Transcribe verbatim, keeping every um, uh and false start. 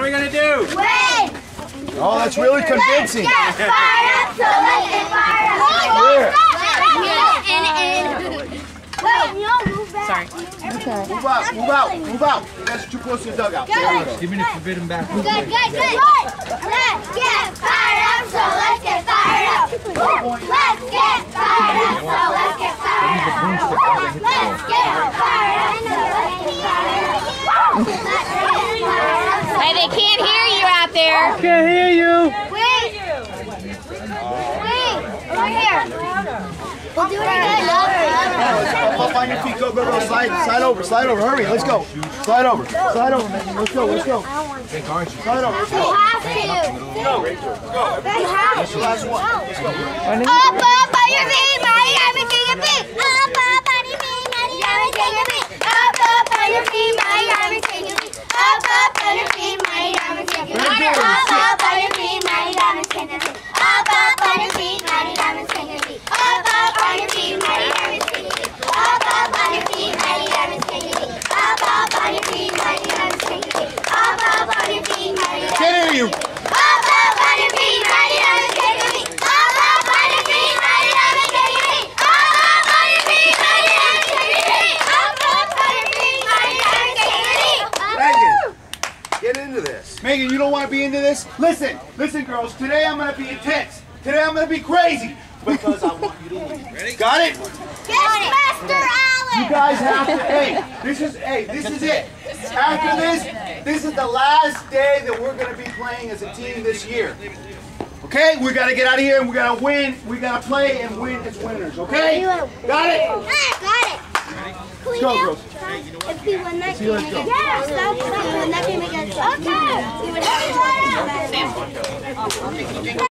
we gonna do? Win! Oh, that's really convincing. Let's get fired up, so let's get fired up. Where? Sorry. Move out, move out, move out. You guys are too close to the dugout. Give me the forbidden back. Good, good, good. Let's get fired up, so let's get fired up. Let's get fired up, so let's get fired up. Let's get fired up, so let's get fired up. Hey, they can't hear you out there. Can't hear you. Wait. Wait. Over here. We'll do it again. Up, up on your feet, go, go, go. Slide, slide over, slide over. Hurry, let's go. Slide over, slide over, Megan. Let's go, let's go. Slide over, let's You go. have to. Go, Rachel. Go. You have That's the last one. Let's go. Up, up on your feet, mighty diamond king of feet. Up, up on your feet, mighty diamond king of feet. Up, up on your feet, mighty diamond king of feet. Up, up on your feet, mighty diamond king of feet. Up, up on your feet, mighty diamond king of feet. Up, up on your feet, mighty diamond king of feet. Up, up on your feet, mighty diamond king of feet. Up, up on your feet, mighty diamond king of feet. Up, up on your feet, mighty diamond king of feet. Up, up on your feet, mighty diamond king of feet. Can't hear you. Up, up on your feet, mighty diamond king of feet. Up, up on your feet, mighty diamond king of feet. Up, up on your feet, mighty diamond king of feet. Up, up on your feet, mighty diamond king of feet. Megan, get into this. Megan, you don't want to be into this? Listen, listen, girls. Today I'm going to be intense. Today I'm going to be crazy. Because I want you to win. Ready? Got it? Yes, Master Allen. You guys have to, hey, this is, hey, this is it. After this, this is the last day that we're going to be playing as a team this year. Okay? We got to get out of here and we got to win. We got to play and win as winners, okay? Got it? Got it. Let's go, girls. If we win that game, let's go. yeah, stop. If we win that game against us, okay. We would have to